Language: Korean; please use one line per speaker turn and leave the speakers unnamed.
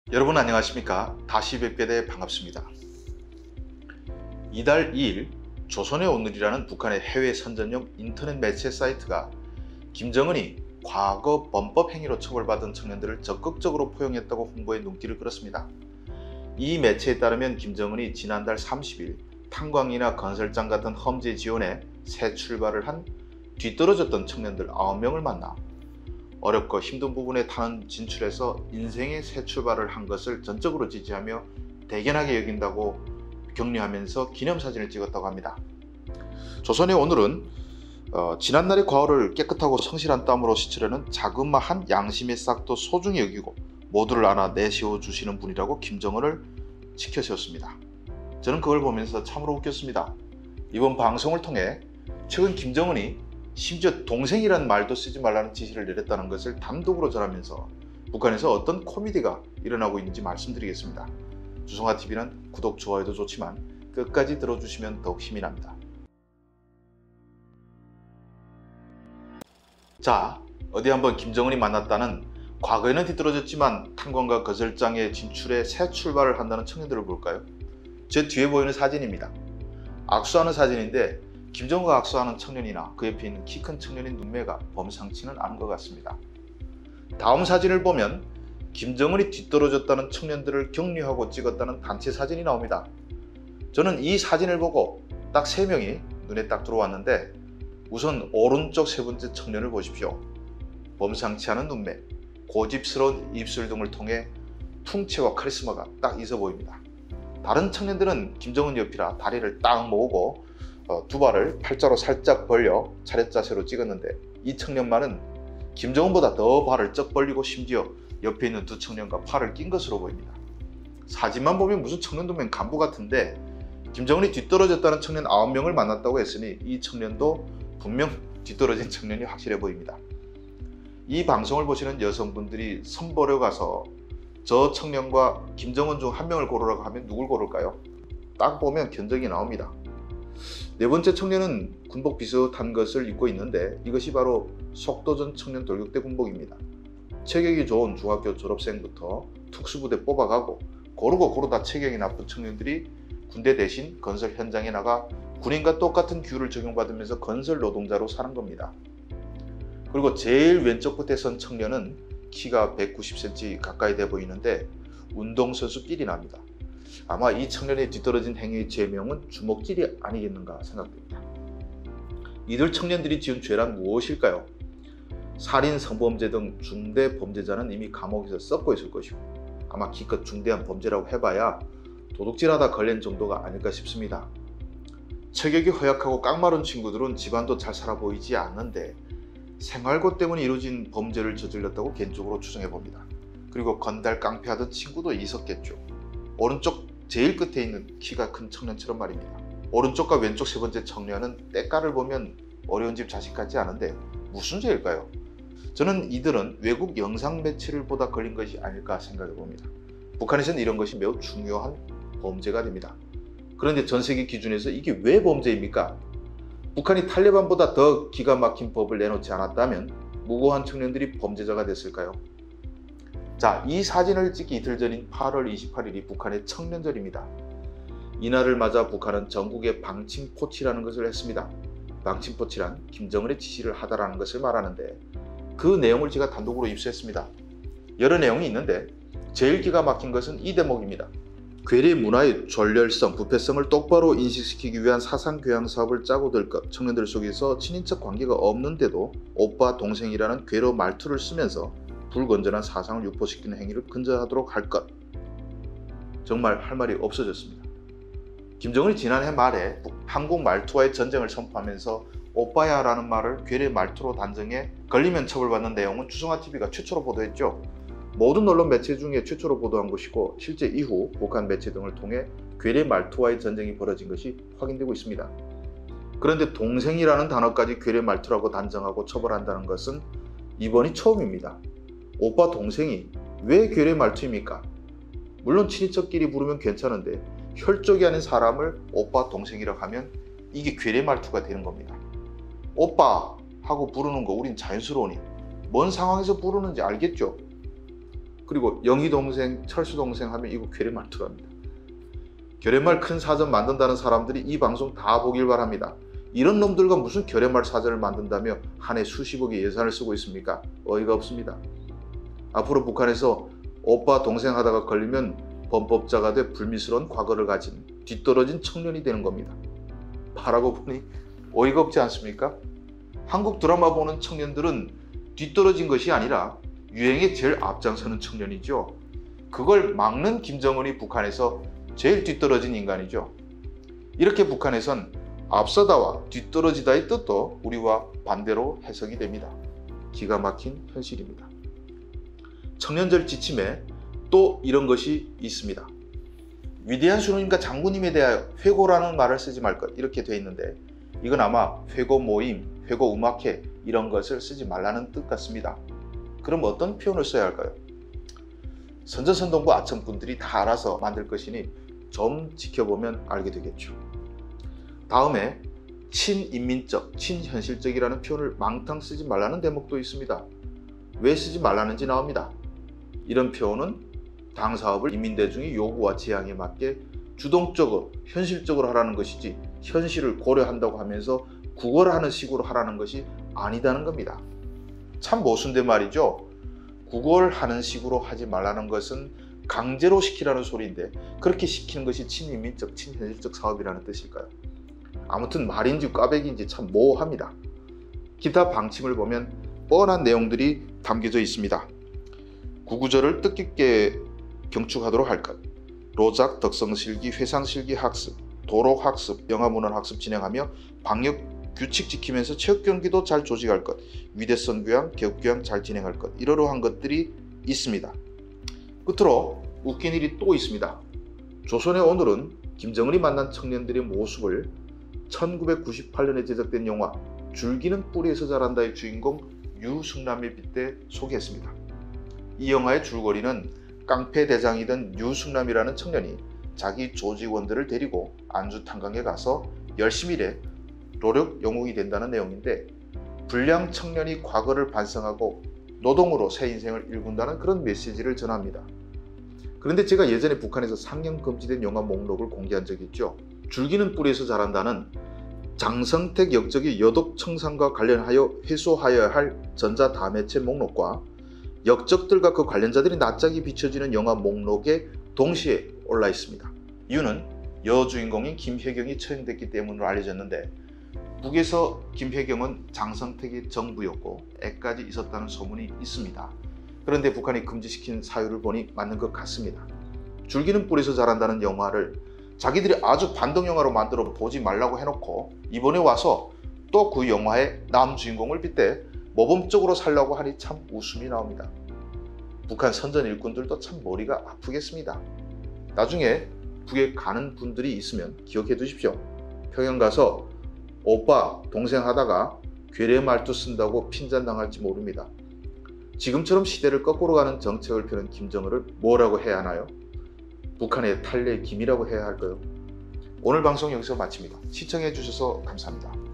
여러분 안녕하십니까? 다시 뵙게 돼 반갑습니다. 이달 2일 조선의 오늘이라는 북한의 해외 선전용 인터넷 매체 사이트가 김정은이 과거 범법 행위로 처벌받은 청년들을 적극적으로 포용했다고 홍보에 눈길을 끌었습니다. 이 매체에 따르면 김정은이 지난달 30일 탄광이나 건설장 같은 험지 지원에 새 출발을 한 뒤떨어졌던 청년들 9명을 만나 어렵고 힘든 부분에 타는 진출해서 인생의 새 출발을 한 것을 전적으로 지지하며 대견하게 여긴다고 격려하면서 기념사진을 찍었다고 합니다. 조선의 오늘은 지난날의 과오를 깨끗하고 성실한 땀으로 씻으려는 자그마한 양심의 싹도 소중히 여기고 모두를 안아 내세워 주시는 분이라고 김정은을 지켜세웠습니다. 저는 그걸 보면서 참으로 웃겼습니다. 이번 방송을 통해 최근 김정은이 심지어 동생이란 말도 쓰지 말라는 지시를 내렸다는 것을 단독으로 전하면서 북한에서 어떤 코미디가 일어나고 있는지 말씀드리겠습니다. 주성아TV는 구독, 좋아요도 좋지만 끝까지 들어주시면 더욱 힘이 납니다. 자, 어디 한번 김정은이 만났다는 과거에는 뒤떨어졌지만 탄광과 건설장의 진출에 새 출발을 한다는 청년들을 볼까요? 제 뒤에 보이는 사진입니다. 악수하는 사진인데 김정은과 악수하는 청년이나 그 옆에 있는 키 큰 청년의 눈매가 범상치는 않은 것 같습니다. 다음 사진을 보면 김정은이 뒤떨어졌다는 청년들을 격려하고 찍었다는 단체 사진이 나옵니다. 저는 이 사진을 보고 딱 3명이 눈에 딱 들어왔는데 우선 오른쪽 세 번째 청년을 보십시오. 범상치 않은 눈매, 고집스러운 입술 등을 통해 풍채와 카리스마가 딱 있어 보입니다. 다른 청년들은 김정은 옆이라 다리를 딱 모으고 두 발을 팔자로 살짝 벌려 차렷 자세로 찍었는데 이 청년만은 김정은보다 더 발을 쩍 벌리고 심지어 옆에 있는 두 청년과 팔을 낀 것으로 보입니다. 사진만 보면 무슨 청년도면 간부 같은데 김정은이 뒤떨어졌다는 청년 9명을 만났다고 했으니 이 청년도 분명 뒤떨어진 청년이 확실해 보입니다. 이 방송을 보시는 여성분들이 선보러 가서 저 청년과 김정은 중 한 명을 고르라고 하면 누굴 고를까요? 딱 보면 견적이 나옵니다. 네 번째 청년은 군복 비슷한 것을 입고 있는데 이것이 바로 속도전 청년 돌격대 군복입니다. 체격이 좋은 중학교 졸업생부터 특수부대 뽑아가고 고르다 체격이 나쁜 청년들이 군대 대신 건설 현장에 나가 군인과 똑같은 규율을 적용받으면서 건설 노동자로 사는 겁니다. 그리고 제일 왼쪽 끝에 선 청년은 키가 190cm 가까이 돼 보이는데 운동선수 삘이 납니다. 아마 이 청년의 뒤떨어진 행위의 죄명은 주먹질이 아니겠는가 생각됩니다. 이들 청년들이 지은 죄란 무엇일까요? 살인, 성범죄 등 중대 범죄자는 이미 감옥에서 썩고 있을 것이고 아마 기껏 중대한 범죄라고 해봐야 도둑질하다 걸린 정도가 아닐까 싶습니다. 체격이 허약하고 깡마른 친구들은 집안도 잘 살아 보이지 않는데 생활고 때문에 이루어진 범죄를 저질렀다고 개인적으로 추정해봅니다. 그리고 건달 깡패하던 친구도 있었겠죠. 오른쪽 제일 끝에 있는 키가 큰 청년처럼 말입니다. 오른쪽과 왼쪽 세 번째 청년은 때깔을 보면 어려운 집 자식 같지 않은데 무슨 죄일까요? 저는 이들은 외국 영상 매체를 보다 걸린 것이 아닐까 생각해 봅니다. 북한에서는 이런 것이 매우 중요한 범죄가 됩니다. 그런데 전 세계 기준에서 이게 왜 범죄입니까? 북한이 탈레반보다 더 기가 막힌 법을 내놓지 않았다면 무고한 청년들이 범죄자가 됐을까요? 자, 이 사진을 찍기 이틀 전인 8월 28일이 북한의 청년절입니다. 이날을 맞아 북한은 전국에 방침포치라는 것을 했습니다. 방침포치란 김정은의 지시를 하다라는 것을 말하는데 그 내용을 제가 단독으로 입수했습니다. 여러 내용이 있는데 제일 기가 막힌 것은 이 대목입니다. 괴뢰 문화의 존렬성, 부패성을 똑바로 인식시키기 위한 사상교양 사업을 짜고 들 것. 청년들 속에서 친인척 관계가 없는데도 오빠, 동생이라는 괴로 말투를 쓰면서 불건전한 사상을 유포시키는 행위를 근절하도록 할 것. 정말 할 말이 없어졌습니다. 김정은이 지난해 말에 한국 말투와의 전쟁을 선포하면서 오빠야 라는 말을 괴뢰 말투로 단정해 걸리면 처벌받는 내용은 주성아TV가 최초로 보도했죠. 모든 언론 매체 중에 최초로 보도한 것이고 실제 이후 북한 매체 등을 통해 괴뢰 말투와의 전쟁이 벌어진 것이 확인되고 있습니다. 그런데 동생이라는 단어까지 괴뢰 말투라고 단정하고 처벌한다는 것은 이번이 처음입니다. 오빠, 동생이 왜 괴뢰 말투입니까? 물론 친인척끼리 부르면 괜찮은데 혈족이 아닌 사람을 오빠, 동생이라고 하면 이게 괴뢰 말투가 되는 겁니다. 오빠 하고 부르는 거 우린 자연스러우니 뭔 상황에서 부르는지 알겠죠? 그리고 영희 동생, 철수 동생 하면 이거 괴뢰말 들어갑니다. 괴뢰말 큰 사전 만든다는 사람들이 이 방송 다 보길 바랍니다. 이런 놈들과 무슨 괴뢰말 사전을 만든다며 한 해 수십억의 예산을 쓰고 있습니까? 어이가 없습니다. 앞으로 북한에서 오빠 동생 하다가 걸리면 범법자가 돼 불미스러운 과거를 가진 뒤떨어진 청년이 되는 겁니다. 말하고 보니 어이가 없지 않습니까? 한국 드라마 보는 청년들은 뒤떨어진 것이 아니라 유행에 제일 앞장서는 청년이죠. 그걸 막는 김정은이 북한에서 제일 뒤떨어진 인간이죠. 이렇게 북한에선 앞서다와 뒤떨어지다의 뜻도 우리와 반대로 해석이 됩니다. 기가 막힌 현실입니다. 청년들 지침에 또 이런 것이 있습니다. 위대한 수노님과 장군님에 대하여 회고라는 말을 쓰지 말 것, 이렇게 되어 있는데 이건 아마 회고 모임, 회고 음악회 이런 것을 쓰지 말라는 뜻 같습니다. 그럼 어떤 표현을 써야 할까요? 선전선동부 아첨꾼들이 다 알아서 만들 것이니 좀 지켜보면 알게 되겠죠. 다음에 친인민적, 친현실적이라는 표현을 망탕 쓰지 말라는 대목도 있습니다. 왜 쓰지 말라는지 나옵니다. 이런 표현은 당 사업을 인민대중의 요구와 지향에 맞게 주동적으로 현실적으로 하라는 것이지 현실을 고려한다고 하면서 구걸하는 식으로 하라는 것이 아니다는 겁니다. 참 모순된 말이죠. 구걸하는 식으로 하지 말라는 것은 강제로 시키라는 소리인데 그렇게 시키는 것이 친인민적, 친현실적 사업이라는 뜻일까요? 아무튼 말인지 꽈배기인지 참 모호합니다. 기타 방침을 보면 뻔한 내용들이 담겨져 있습니다. 구구절을 뜻깊게 경축하도록 할 것, 로작, 덕성실기, 회상실기 학습, 도록학습, 영화문헌학습 진행하며 방역 규칙 지키면서 체육경기도 잘 조직할 것, 위대성 교양, 개혁교양 잘 진행할 것, 이러한 것들이 있습니다. 끝으로 웃긴 일이 또 있습니다. 조선의 오늘은 김정은이 만난 청년들의 모습을 1998년에 제작된 영화 줄기는 뿌리에서 자란다의 주인공 유승남에 빗대 소개했습니다. 이 영화의 줄거리는 깡패 대장이던 유승남이라는 청년이 자기 조직원들을 데리고 안주 탄광에 가서 열심히 일해 노력 영웅이 된다는 내용인데 불량 청년이 과거를 반성하고 노동으로 새 인생을 일군다는 그런 메시지를 전합니다. 그런데 제가 예전에 북한에서 상영 금지된 영화 목록을 공개한 적이 있죠. 줄기는 뿌리에서 자란다는 장성택 역적의 여독 청산과 관련하여 회수하여야 할 전자다매체 목록과 역적들과 그 관련자들이 낯짝이 비춰지는 영화 목록에 동시에 올라 있습니다. 이유는 여주인공인 김혜경이 처형됐기 때문으로 알려졌는데 북에서 김혜경은 장성택의 정부였고 애까지 있었다는 소문이 있습니다. 그런데 북한이 금지시킨 사유를 보니 맞는 것 같습니다. 줄기는 뿌리에서 자란다는 영화를 자기들이 아주 반동 영화로 만들어 보지 말라고 해놓고 이번에 와서 또 그 영화의 남주인공을 빗대 모범적으로 살려고 하니 참 웃음이 나옵니다. 북한 선전 일꾼들도 참 머리가 아프겠습니다. 나중에 북에 가는 분들이 있으면 기억해 두십시오. 평양 가서 오빠 동생 하다가 괴뢰 말투 쓴다고 핀잔당할지 모릅니다. 지금처럼 시대를 거꾸로 가는 정책을 펴는 김정은을 뭐라고 해야 하나요? 북한의 탈레 김이라고 해야 할까요? 오늘 방송 여기서 마칩니다. 시청해 주셔서 감사합니다.